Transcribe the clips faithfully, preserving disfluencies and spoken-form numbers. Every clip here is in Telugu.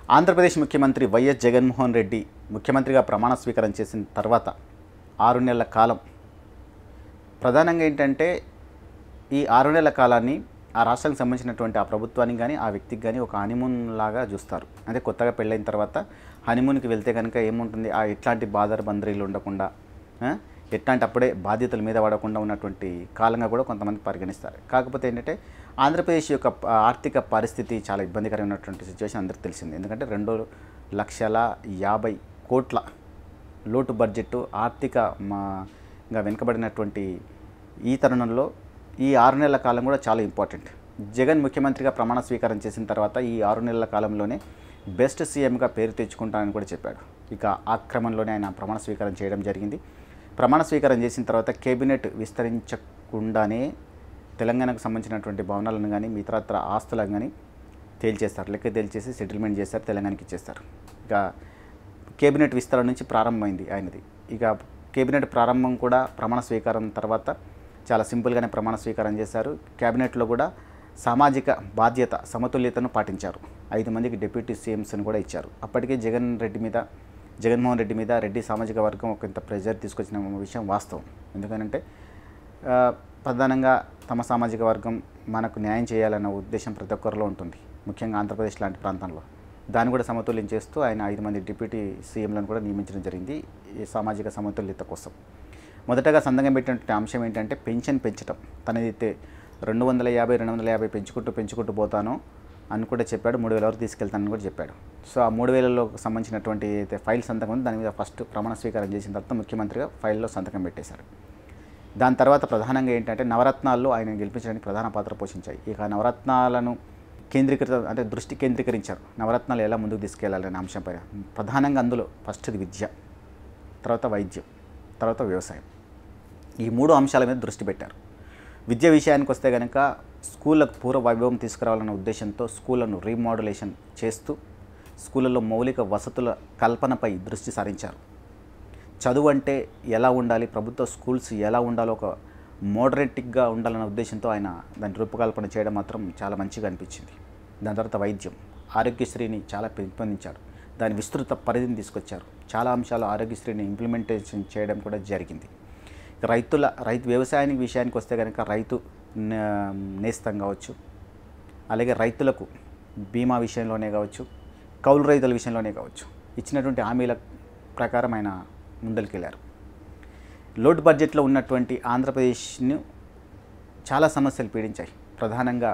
ఆంధ్రప్రదేశ్ ముఖ్యమంత్రి వైఎస్ జగన్మోహన్ రెడ్డి ముఖ్యమంత్రిగా ప్రమాణ స్వీకారం చేసిన తర్వాత ఆరు నెలల కాలం ప్రధానంగా ఏంటంటే ఈ ఆరు నెలల కాలాన్ని ఆ రాష్ట్రానికి సంబంధించినటువంటి ఆ ప్రభుత్వానికి కానీ ఆ వ్యక్తికి కానీ ఒక హనీమూన్ లాగా చూస్తారు. అంటే కొత్తగా పెళ్ళైన తర్వాత హనీమూన్కి వెళ్తే కనుక ఏముంటుంది, ఆ ఎట్లాంటి బాధర బందరీలు ఉండకుండా ఎట్లాంటి అప్పుడే బాధ్యతల మీద పడకుండా ఉన్నటువంటి కాలంగా కూడా కొంతమంది పరిగణిస్తారు. కాకపోతే ఏంటంటే ఆంధ్రప్రదేశ్ యొక్క ఆర్థిక పరిస్థితి చాలా ఇబ్బందికరమైనటువంటి సిచ్యువేషన్ అందరికీ తెలిసింది. ఎందుకంటే రెండు లక్షల యాభై కోట్ల లోటు బడ్జెట్ ఆర్థికంగా వెనుకబడినటువంటి ఈ తరుణంలో ఈ ఆరు నెలల కాలం కూడా చాలా ఇంపార్టెంట్. జగన్ ముఖ్యమంత్రిగా ప్రమాణ స్వీకారం చేసిన తర్వాత ఈ ఆరు నెలల కాలంలోనే బెస్ట్ సీఎంగా పేరు తెచ్చుకుంటానని కూడా చెప్పాడు. ఇక ఆ క్రమంలోనే ఆయన ప్రమాణ స్వీకారం చేయడం జరిగింది. ప్రమాణ స్వీకారం చేసిన తర్వాత కేబినెట్ విస్తరించకుండానే తెలంగాణకు సంబంధించినటువంటి భవనాలను కానీ మిగతా ఆస్తులను కానీ తేల్చేస్తారు, లెక్క తేల్చేసి సెటిల్మెంట్ చేస్తారు, తెలంగాణకి ఇచ్చేస్తారు. ఇక కేబినెట్ విస్తరణ నుంచి ప్రారంభమైంది ఆయనది. ఇక కేబినెట్ ప్రారంభం కూడా ప్రమాణ స్వీకారం తర్వాత చాలా సింపుల్గానే ప్రమాణ స్వీకారం చేశారు. కేబినెట్లో కూడా సామాజిక బాధ్యత సమతుల్యతను పాటించారు. ఐదు మందికి డిప్యూటీ సీఎంస్ని కూడా ఇచ్చారు. అప్పటికే జగన్ రెడ్డి మీద జగన్మోహన్ రెడ్డి మీద రెడ్డి సామాజిక వర్గం ఒకంత ప్రెజర్ తీసుకొచ్చిన విషయం వాస్తవం. ఎందుకంటే ప్రధానంగా తమ సామాజిక వర్గం మనకు న్యాయం చేయాలన్న ఉద్దేశం ప్రతి ఒక్కరిలో ఉంటుంది, ముఖ్యంగా ఆంధ్రప్రదేశ్ లాంటి ప్రాంతంలో. దాన్ని కూడా సమతుల్యం చేస్తూ ఆయన ఐదు మంది డిప్యూటీ సీఎంలను కూడా నియమించడం జరిగింది ఈ సామాజిక సమతుల్యత కోసం. మొదటగా సంతకం పెట్టినటువంటి అంశం ఏంటంటే పెన్షన్ పెంచడం. తనదైతే రెండు వందల యాభై రెండు వందల యాభై పెంచుకుంటూ పెంచుకుంటూ పోతాను అని కూడా చెప్పాడు. మూడు వేల వరకు తీసుకెళ్తానని కూడా చెప్పాడు. సో ఆ మూడు వేలలో సంబంధించినటువంటి అయితే ఫైల్ సంతకం ఉంది, దాని మీద ఫస్ట్ ప్రమాణ స్వీకారం చేసిన తర్వాత ముఖ్యమంత్రిగా ఫైల్లో సంతకం పెట్టేశారు. దాని తర్వాత ప్రధానంగా ఏంటంటే నవరత్నాల్లో ఆయన గెలిపించడానికి ప్రధాన పాత్ర పోషించాయి. ఇక నవరత్నాలను కేంద్రీకృత అంటే దృష్టి కేంద్రీకరించారు. నవరత్నాలు ఎలా ముందుకు తీసుకెళ్లాలనే అంశంపై ప్రధానంగా అందులో ఫస్ట్ది విద్య, తర్వాత వైద్యం, తర్వాత వ్యవసాయం, ఈ మూడు అంశాల మీద దృష్టి పెట్టారు. విద్య విషయానికి వస్తే కనుక స్కూళ్ళకు పూర్వ వైభవం తీసుకురావాలన్న ఉద్దేశంతో స్కూళ్లను రీమోడలేషన్ చేస్తూ స్కూళ్ళలో మౌలిక వసతుల కల్పనపై దృష్టి సారించారు. చదువు అంటే ఎలా ఉండాలి, ప్రభుత్వ స్కూల్స్ ఎలా ఉండాలో ఒక మోడరేటిక్గా ఉండాలన్న ఉద్దేశంతో ఆయన దాని రూపకల్పన చేయడం మాత్రం చాలా మంచిగా అనిపించింది. దాని తర్వాత వైద్యం, ఆరోగ్యశ్రీని చాలా పెంపొందించారు, దాని విస్తృత పరిధిని తీసుకొచ్చారు. చాలా అంశాలు ఆరోగ్యశ్రీని ఇంప్లిమెంటేషన్ చేయడం కూడా జరిగింది. రైతుల రైతు వ్యవసాయానికి విషయానికి వస్తే కనుక రైతు నేస్తం కావచ్చు, అలాగే రైతులకు బీమా విషయంలోనే కావచ్చు, కౌలు రైతుల విషయంలోనే కావచ్చు, ఇచ్చినటువంటి హామీల ప్రకారం ఆయన ముందరికెళ్ళారు. లోటు బడ్జెట్లో ఉన్నటువంటి ఆంధ్రప్రదేశ్ను చాలా సమస్యలు పీడించాయి. ప్రధానంగా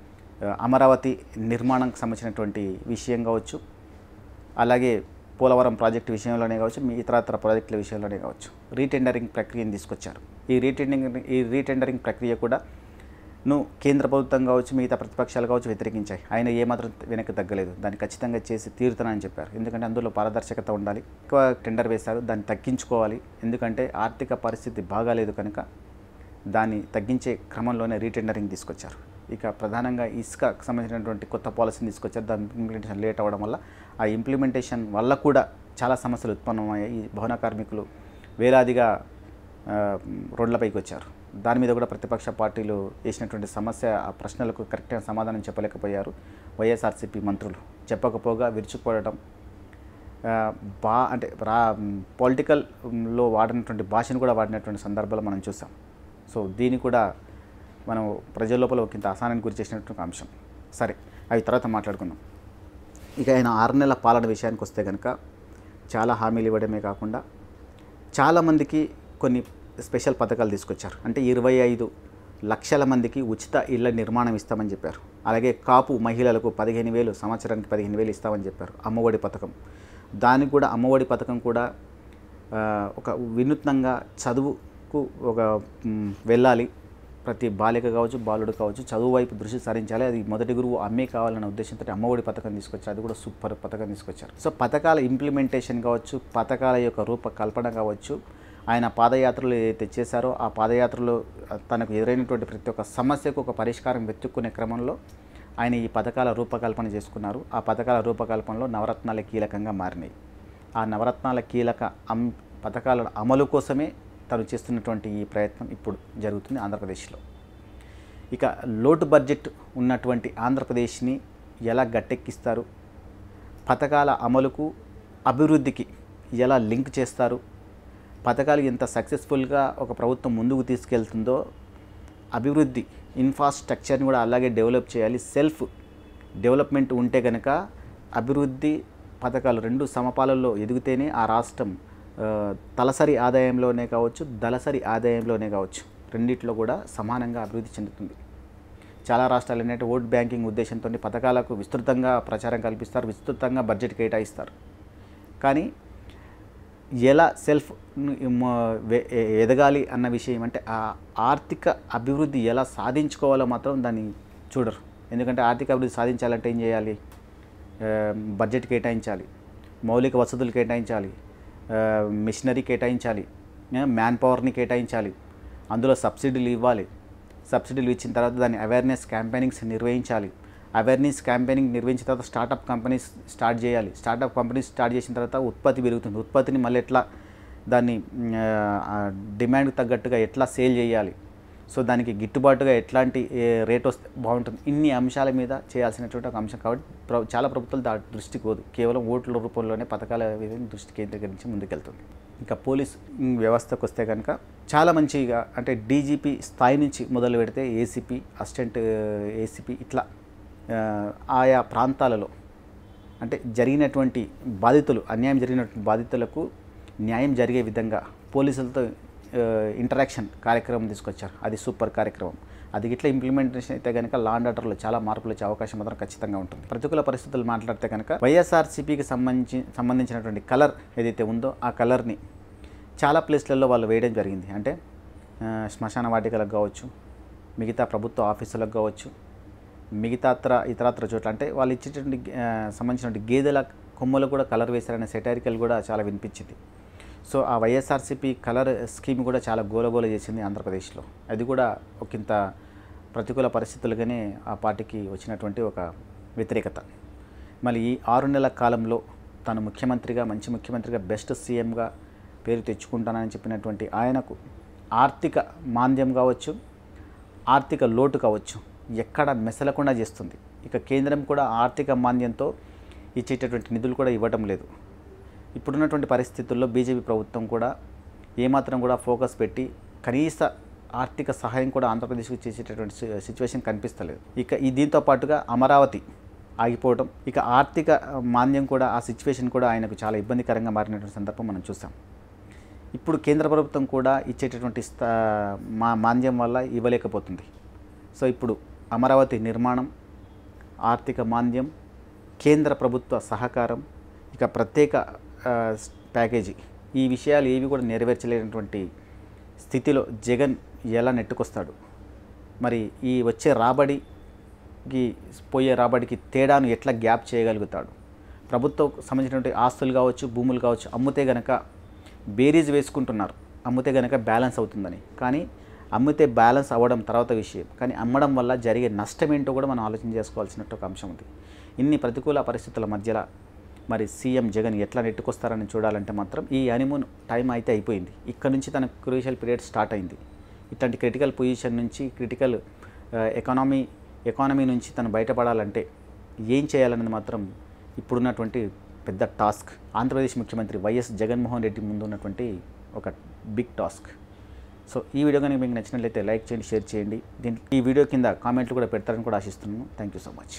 అమరావతి నిర్మాణంకి సంబంధించినటువంటి విషయం కావచ్చు, అలాగే పోలవరం ప్రాజెక్టు విషయంలోనే కావచ్చు, మీ ఇతరత్ర ప్రాజెక్టుల విషయంలోనే కావచ్చు, రీటెండరింగ్ ప్రక్రియను తీసుకొచ్చారు. ఈ రీటెండరింగ్ ఈ రీటెండరింగ్ ప్రక్రియ కూడా నువ్వు కేంద్ర ప్రభుత్వం కావచ్చు, మిగతా ప్రతిపక్షాలు కావచ్చు వ్యతిరేకించాయి. ఆయన ఏమాత్రం వెనక్కి తగ్గలేదు, దాన్ని ఖచ్చితంగా చేసి తీరుతానని చెప్పారు. ఎందుకంటే అందులో పారదర్శకత ఉండాలి. ఎక్కువ టెండర్ వేశారు, దాన్ని తగ్గించుకోవాలి. ఎందుకంటే ఆర్థిక పరిస్థితి బాగాలేదు కనుక దాన్ని తగ్గించే క్రమంలోనే రీటెండరింగ్ తీసుకొచ్చారు. ఇక ప్రధానంగా ఇసుకకు సంబంధించినటువంటి కొత్త పాలసీని తీసుకొచ్చారు. దాని ఇంప్లిమెంటేషన్ లేట్ అవ్వడం వల్ల ఆ ఇంప్లిమెంటేషన్ వల్ల కూడా చాలా సమస్యలు ఉత్పన్నమయ్యాయి. ఈ భవన కార్మికులు వేలాదిగా రోడ్లపైకి వచ్చారు. దాని మీద కూడా ప్రతిపక్ష పార్టీలు వేసినటువంటి సమస్య ఆ ప్రశ్నలకు కరెక్ట్గా సమాధానం చెప్పలేకపోయారు. వైఎస్ఆర్సీపీ మంత్రులు చెప్పకపోగా విరుచుకుపడటం, బా అంటే రా పొలిటికల్లో వాడినటువంటి భాషను కూడా వాడినటువంటి సందర్భాలు మనం చూసాం. సో దీన్ని కూడా మనం ప్రజల లోపల ఒకంత అసహనానికి గురి చేసినటువంటి అంశం. సరే, అవి తర్వాత మాట్లాడుకుందాం. ఇక ఆయన ఆరు నెలల పాలన విషయానికి వస్తే కనుక చాలా హామీలు ఇవ్వడమే కాకుండా చాలామందికి కొన్ని స్పెషల్ పథకాలు తీసుకొచ్చారు. అంటే ఇరవై ఐదు లక్షల మందికి ఉచిత ఇళ్ల నిర్మాణం ఇస్తామని చెప్పారు. అలాగే కాపు మహిళలకు పదిహేను వేలు సంవత్సరానికి పదిహేను వేలు ఇస్తామని చెప్పారు. అమ్మఒడి పథకం, దానికి కూడా అమ్మఒడి పథకం కూడా ఒక వినూత్నంగా చదువుకు ఒక వెళ్ళాలి, ప్రతి బాలిక కావచ్చు బాలుడు కావచ్చు చదువు వైపు దృష్టి సారించాలి, అది మొదటి గురువు అమ్మే కావాలన్న ఉద్దేశంతో అమ్మఒడి పథకం తీసుకొచ్చారు. అది కూడా సూపర్ పథకం తీసుకొచ్చారు. సో పథకాల ఇంప్లిమెంటేషన్ కావచ్చు, పథకాల యొక్క రూపకల్పన కావచ్చు, ఆయన పాదయాత్రలు ఏదైతే చేశారో ఆ పాదయాత్రలో తనకు ఎదురైనటువంటి ప్రతి ఒక్క సమస్యకు ఒక పరిష్కారం వెతుక్కునే క్రమంలో ఆయన ఈ పథకాల రూపకల్పన చేసుకున్నారు. ఆ పథకాల రూపకల్పనలో నవరత్నాలు కీలకంగా మారినాయి. ఆ నవరత్నాల కీలక అం పథకాల అమలు కోసమే తను చేస్తున్నటువంటి ఈ ప్రయత్నం ఇప్పుడు జరుగుతుంది ఆంధ్రప్రదేశ్లో. ఇక లోటు బడ్జెట్ ఉన్నటువంటి ఆంధ్రప్రదేశ్ని ఎలా గట్టెక్కిస్తారు, పథకాల అమలుకు అభివృద్ధికి ఎలా లింక్ చేస్తారు, పథకాలు ఎంత సక్సెస్ఫుల్గా ఒక ప్రభుత్వం ముందుకు తీసుకెళ్తుందో అభివృద్ధి ఇన్ఫ్రాస్ట్రక్చర్ని కూడా అలాగే డెవలప్ చేయాలి. సెల్ఫ్ డెవలప్మెంట్ ఉంటే కనుక అభివృద్ధి పథకాలు రెండు సమపాలలో ఎదిగితేనే ఆ రాష్ట్రం తలసరి ఆదాయంలోనే కావచ్చు, దళసరి ఆదాయంలోనే కావచ్చు, రెండిట్లో కూడా సమానంగా అభివృద్ధి చెందుతుంది. చాలా రాష్ట్రాలు ఏంటంటే ఓట్ బ్యాంకింగ్ ఉద్దేశంతో పథకాలకు విస్తృతంగా ప్రచారం కల్పిస్తారు, విస్తృతంగా బడ్జెట్ కేటాయిస్తారు. కానీ ఎలా సెల్ఫ్ ఎదగాలి అన్న విషయం అంటే ఆ ఆర్థిక అభివృద్ధి ఎలా సాధించుకోవాలో మాత్రం దాన్ని చూడరు. ఎందుకంటే ఆర్థిక అభివృద్ధి సాధించాలంటే ఏం చేయాలి? బడ్జెట్ కేటాయించాలి, మౌలిక వసతులు కేటాయించాలి, మిషనరీ కేటాయించాలి, మ్యాన్ పవర్ని కేటాయించాలి, అందులో సబ్సిడీలు ఇవ్వాలి. సబ్సిడీలు ఇచ్చిన తర్వాత దాన్ని అవేర్నెస్ క్యాంపెయినింగ్స్ నిర్వహించాలి. అవేర్నెస్ క్యాంపెయినింగ్ నిర్వహించిన తర్వాత స్టార్టప్ కంపెనీస్ స్టార్ట్ చేయాలి. స్టార్టప్ కంపెనీస్ స్టార్ట్ చేసిన తర్వాత ఉత్పత్తి పెరుగుతుంది. ఉత్పత్తిని మళ్ళీ ఎట్లా దాన్ని డిమాండ్కి తగ్గట్టుగా ఎట్లా సేల్ చేయాలి, సో దానికి గిట్టుబాటుగా ఎట్లాంటి రేట్ వస్తే బాగుంటుంది, ఇన్ని అంశాల మీద చేయాల్సినటువంటి ఒక అంశం. కాబట్టి చాలా ప్రభుత్వాలు దా దృష్టికి పోదు, కేవలం ఓట్ల రూపంలోనే పథకాల దృష్టి కేంద్రీకరించి ముందుకెళ్తుంది. ఇంకా పోలీస్ వ్యవస్థకు వస్తే కనుక చాలా మంచిగా అంటే డీజీపీ స్థాయి నుంచి మొదలు పెడితే ఏసీపీ, అసిస్టెంట్ ఏసీపీ ఇట్లా ఆయా ప్రాంతాలలో అంటే జరిగినటువంటి బాధితులు అన్యాయం జరిగినటువంటి బాధితులకు న్యాయం జరిగే విధంగా పోలీసులతో ఇంటరాక్షన్ కార్యక్రమం తీసుకొచ్చారు. అది సూపర్ కార్యక్రమం. అది ఇట్లా ఇంప్లిమెంటేషన్ అయితే కనుక లా అండ్ ఆర్డర్లో చాలా మార్పులు వచ్చే అవకాశం మాత్రం ఖచ్చితంగా ఉంటుంది. ప్రతికూల పరిస్థితులు మాట్లాడితే కనుక వైఎస్ఆర్సీపీకి సంబంధించి సంబంధించినటువంటి కలర్ ఏదైతే ఉందో ఆ కలర్ని చాలా ప్లేస్లలో వాళ్ళు వేయడం జరిగింది. అంటే శ్మశాన వాటికలకు కావచ్చు, మిగతా ప్రభుత్వ ఆఫీసులకు కావచ్చు, మిగతా ఇతర ఇతరత్ర చోట్ల అంటే వాళ్ళు ఇచ్చేటువంటి సంబంధించినటువంటి గేదెల కొమ్మలు కూడా కలర్ వేశారనే సెటారికల్ కూడా చాలా వినిపించింది. సో ఆ వైఎస్ఆర్సీపీ కలర్ స్కీమ్ కూడా చాలా గోలగోల చేసింది ఆంధ్రప్రదేశ్లో. అది కూడా ఒకంత ప్రతికూల పరిస్థితులుగానే ఆ పార్టీకి వచ్చినటువంటి ఒక వ్యతిరేకత. మళ్ళీ ఈ ఆరు నెలల కాలంలో తను ముఖ్యమంత్రిగా మంచి ముఖ్యమంత్రిగా బెస్ట్ సీఎంగా పేరు తెచ్చుకుంటానని చెప్పినటువంటి ఆయనకు ఆర్థిక మాంద్యం కావచ్చు, ఆర్థిక లోటు కావచ్చు ఎక్కడ మెసలకుండా చేస్తుంది. ఇక కేంద్రం కూడా ఆర్థిక మాంద్యంతో ఇచ్చేటటువంటి నిధులు కూడా ఇవ్వటం లేదు. ఇప్పుడున్నటువంటి పరిస్థితుల్లో బీజేపీ ప్రభుత్వం కూడా ఏమాత్రం కూడా ఫోకస్ పెట్టి కనీస ఆర్థిక సహాయం కూడా ఆంధ్రప్రదేశ్కి చేసేటటువంటి సిచ్యువేషన్ కనిపిస్తలేదు. ఇక ఈ దీంతో పాటుగా అమరావతి ఆగిపోవడం, ఇక ఆర్థిక మాంద్యం కూడా ఆ సిచ్యువేషన్ కూడా ఆయనకు చాలా ఇబ్బందికరంగా మారినటువంటి సందర్భం మనం చూసాం. ఇప్పుడు కేంద్ర ప్రభుత్వం కూడా ఇచ్చేటటువంటి మా మాంద్యం వల్ల ఇవ్వలేకపోతుంది. సో ఇప్పుడు అమరావతి నిర్మాణం, ఆర్థిక మాంద్యం, కేంద్ర ప్రభుత్వ సహకారం, ఇక ప్రత్యేక ప్యాకేజీ, ఈ విషయాలు ఏవి కూడా నెరవేర్చలేనటువంటి స్థితిలో జగన్ ఎలా నెట్టుకొస్తాడు? మరి ఈ వచ్చే రాబడికి పోయే రాబడికి తేడాను ఎట్లా గ్యాప్ చేయగలుగుతాడు? ప్రభుత్వం సంబంధించినటువంటి ఆస్తులు కావచ్చు, భూములు కావచ్చు అమ్మితే గనక బేరీజ్ వేసుకుంటున్నారు, అమ్మితే గనక బ్యాలెన్స్ అవుతుందని. కానీ అమ్మితే బ్యాలెన్స్ అవ్వడం తర్వాత విషయం, కానీ అమ్మడం వల్ల జరిగే నష్టం ఏంటో కూడా మనం ఆలోచన చేసుకోవాల్సినట్టు ఒక అంశం ఉంది. ఇన్ని ప్రతికూల పరిస్థితుల మధ్యలో మరి సీఎం జగన్ ఎట్లా నెట్టుకొస్తారని చూడాలంటే మాత్రం ఈ హనీమూన్ టైం అయితే అయిపోయింది. ఇక్కడ నుంచి తన క్రూషియల్ పీరియడ్ స్టార్ట్ అయింది. ఇట్లాంటి క్రిటికల్ పొజిషన్ నుంచి, క్రిటికల్ ఎకానమీ ఎకానమీ నుంచి తను బయటపడాలంటే ఏం చేయాలన్నది మాత్రం ఇప్పుడున్నటువంటి పెద్ద టాస్క్. ఆంధ్రప్రదేశ్ ముఖ్యమంత్రి వైఎస్ జగన్మోహన్ రెడ్డి ముందు ఉన్నటువంటి ఒక బిగ్ టాస్క్. సో ఈ వీడియో కనుక మీకు నచ్చినట్లయితే లైక్ చేయండి, షేర్ చేయండి. దీంట్లో ఈ వీడియో కింద కామెంట్లు కూడా పెడతారని కూడా ఆశిస్తున్నాను. Thank you so much.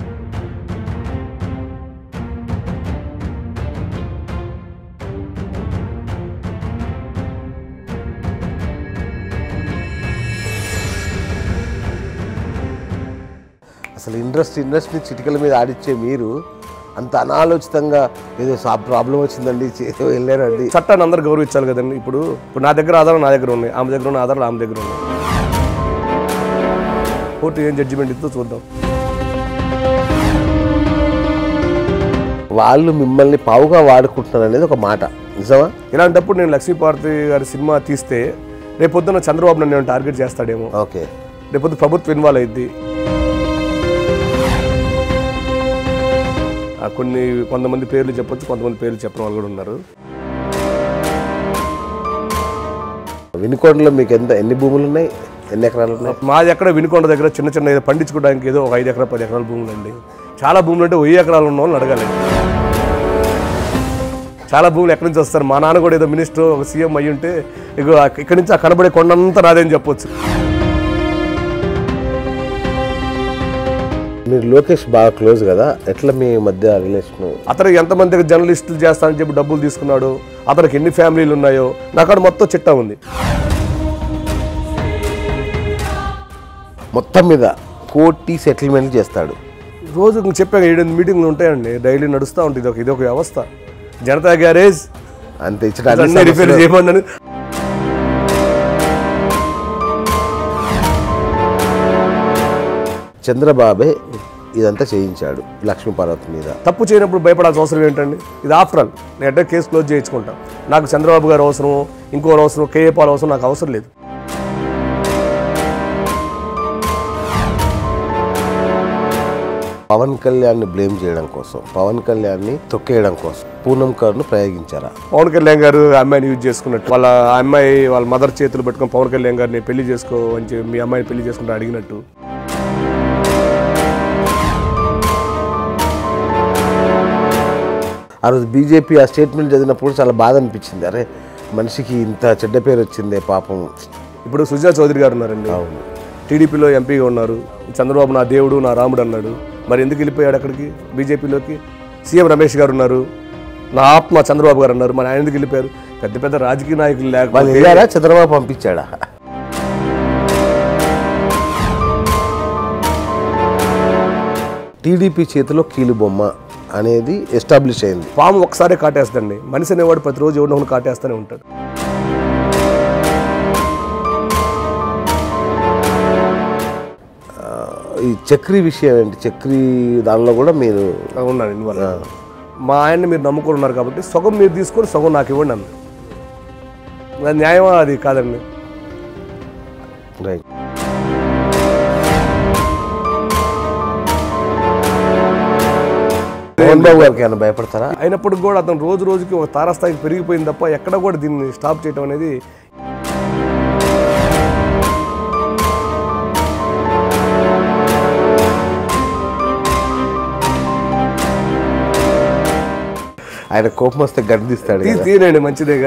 అసలు ఇండస్ట్రీ ఇండస్ట్రీ చిటికల మీద ఆడిచ్చే మీరు అంత అనాలోచితంగా ఏదో ప్రాబ్లం వచ్చిందండి వెళ్ళారండి. చట్టాన్ని అందరూ గౌరవించాలి కదండి. ఇప్పుడు ఇప్పుడు నా దగ్గర ఆధారం నా దగ్గర ఉన్నాయి, ఆమె దగ్గర ఉన్న ఆధారాలు ఆమె దగ్గర ఉన్నాయి. కోర్టు ఏం జడ్జిమెంట్ ఇస్తుందో చూద్దాం. వాళ్ళు మిమ్మల్ని పావుగా వాడుకుంటున్నారు అనేది ఒక మాట నిజమా? ఇలాంటప్పుడు నేను లక్ష్మీపార్వతి గారి సినిమా తీస్తే రేపొద్దున చంద్రబాబు నన్ను నేను టార్గెట్ చేస్తాడేమో. ఓకే, రేపొద్దు ప్రభుత్వం ఇన్వాల్వ్ అయింది. కొన్ని కొంతమంది పేర్లు చెప్పొచ్చు, కొంతమంది పేర్లు చెప్పిన వాళ్ళు కూడా ఉన్నారు. వినుకొండలో మీకు ఎంత ఎన్ని భూములు ఉన్నాయి, ఎన్ని ఎకరాలు ఉన్నాయి? మాది ఎక్కడ వినుకొండ దగ్గర చిన్న చిన్న పండించుకోవడానికి ఏదో ఒక ఐదు ఎకరాలు పది ఎకరాల భూములు అండి. చాలా భూములు అంటే వెయ్యి ఎకరాలు ఉన్న వాళ్ళని అడగాలి. చాలా భూములు ఎక్కడి నుంచి వస్తారు. మా నాన్న కూడా ఏదో మినిస్టర్ ఒక సీఎం అయ్యి ఉంటే ఇక ఇక్కడి నుంచి ఆ కనబడే కొండంతా నాదని చెప్పొచ్చు. మీరు లోకేష్ బాగా క్లోజ్ కదా, ఎట్లా మీ మధ్య రిలేషన్? అతను ఎంతమందికి జర్నలిస్టులు చేస్తానని చెప్పి డబ్బులు తీసుకున్నాడు, అతనికి ఎన్ని ఫ్యామిలీలు ఉన్నాయో నాకు అక్కడ మొత్తం చిట్టా ఉంది. మొత్తం మీద కోటి సెటిల్మెంట్ చేస్తాడు. రోజు చెప్పాను ఏడెనిమిది మీటింగ్లు ఉంటాయండి, డైలీ నడుస్తూ ఉంటుంది. ఇది ఒక ఇది ఒక వ్యవస్థ. జనతా గ్యారేజ్ అంతే అన్ని రిపేర్ చేయమన్నాను. చంద్రబాబే ఇదంతా చేయించాడు లక్ష్మీపార్వతి మీద. తప్పు చేయనప్పుడు భయపడాల్సిన అవసరం ఏంటండి? ఇది ఆఫ్టర్ ఆల్ నేను అంటే కేసు క్లోజ్ చేయించుకుంటాను. నాకు చంద్రబాబు గారు అవసరం, ఇంకో అవసరం, కేఏ పాల్ అవసరం నాకు అవసరం లేదు. పవన్ కళ్యాణ్ని బ్లేమ్ చేయడం కోసం, పవన్ కళ్యాణ్ని తొక్కేయడం కోసం పూనం కర్ను ప్రయోగించారా? పవన్ కళ్యాణ్ గారు అమ్మాయిని యూజ్ చేసుకున్నట్టు, వాళ్ళ అమ్మాయి వాళ్ళ మదర్ చేతులు పెట్టుకొని పవన్ కళ్యాణ్ గారిని పెళ్లి చేసుకో అని చెప్పి మీ అమ్మాయిని పెళ్లి చేసుకుంటే అడిగినట్టు. ఆ రోజు బీజేపీ ఆ స్టేట్మెంట్ చదివినప్పుడు చాలా బాధ అనిపించింది. అరే మనిషికి ఇంత చెడ్డ పేరు వచ్చిందే పాపం. ఇప్పుడు సుజనా చౌదరి గారు ఉన్నారండి, అవును, టీడీపీలో ఎంపీగా ఉన్నారు. చంద్రబాబు నా దేవుడు నా రాముడు అన్నాడు, మరి ఎందుకు వెళ్ళిపోయాడు అక్కడికి బీజేపీలోకి? సీఎం రమేష్ గారు ఉన్నారు, నా ఆత్మ చంద్రబాబు గారు అన్నారు, మరి ఆయన ఎందుకు వెళ్ళిపోయారు? పెద్ద పెద్ద రాజకీయ నాయకులు లేకపోతే చంద్రబాబు పంపించాడా? టీడీపీ చేతిలో కీలు బొమ్మ అనేది ఎస్టాబ్లిష్ అయింది. పాము ఒకసారి కాటేస్తుందండి, మనిషి అనేవాడు ప్రతిరోజు ఎవరినో ఒకరిని కాటేస్తూనే ఉంటాడు. ఈ చక్రీ విషయం ఏంటి? చక్రీ దానిలో కూడా మీరు ఉన్నాను ఇన్వాల్వ్. మా ఆయన్ని మీరు నమ్ముకొని ఉన్నారు కాబట్టి సగం మీరు తీసుకొని సగం నాకు ఇవ్వండి అన్న. అది న్యాయమా? అది కాదండి. రైట్. మోహన్ బాబు గారికి ఏమైనా భయపడతారా? అయినప్పటికి కూడా అతను రోజు రోజుకి ఒక తారాస్థాయికి పెరిగిపోయింది తప్ప ఎక్కడ కూడా దీన్ని స్టాప్ చేయడం అనేది. ఆయన కోపం వస్తే గర్దిస్తాడు. తీనండి మంచిదేగా.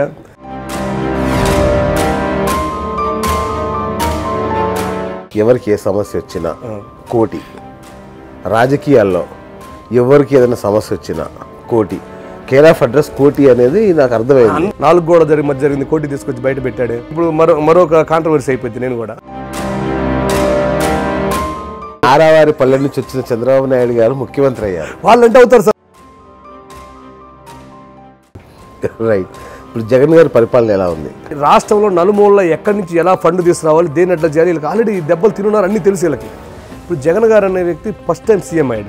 ఎవరికి ఏ సమస్య వచ్చినా కోటి, రాజకీయాల్లో ఎవరికి ఏదైనా సమస్య వచ్చినా కోటి, కేర్ ఆఫ్ అడ్రస్ కోటి అనేది నాకు అర్థమైంది. నాలుగు గోడ జరిగి మధ్య జరిగింది, కోటి తీసుకొచ్చి బయట పెట్టాడు. ఇప్పుడు మరో మరొక కాంట్రవర్సీ అయిపోయింది. నేను కూడా ఆరావారి పల్లె నుంచి వచ్చిన చంద్రబాబు నాయుడు గారు ముఖ్యమంత్రి అయ్యారు. వాళ్ళంటే అవుతారు సార్. రైట్. ఇప్పుడు జగన్ గారి పరిపాలన ఎలా ఉంది? రాష్ట్రంలో నలుమూలలో ఎక్కడి నుంచి ఎలా ఫండ్ తీసుకురావాలి, దేని ఎట్లా చేయాలి, వీళ్ళకి ఆల్రెడీ దెబ్బలు తిన్నారు, అన్నీ తెలుసు వీళ్ళకి. ఇప్పుడు జగన్ గారు అనే వ్యక్తి ఫస్ట్ టైం సీఎం అయ్యాడు.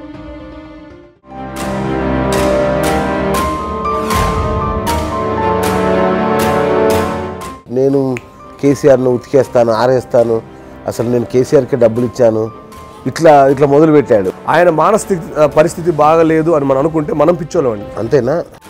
నేను కేసీఆర్ను ఉతికేస్తాను, ఆరేస్తాను, అసలు నేను కేసీఆర్కి డబ్బులు ఇచ్చాను, ఇట్లా ఇట్లా మొదలు పెట్టాడు. ఆయన మానసిక పరిస్థితి బాగలేదు అని మనం అనుకుంటే మనం పిచ్చోళ్ళం అండి. అంతేనా?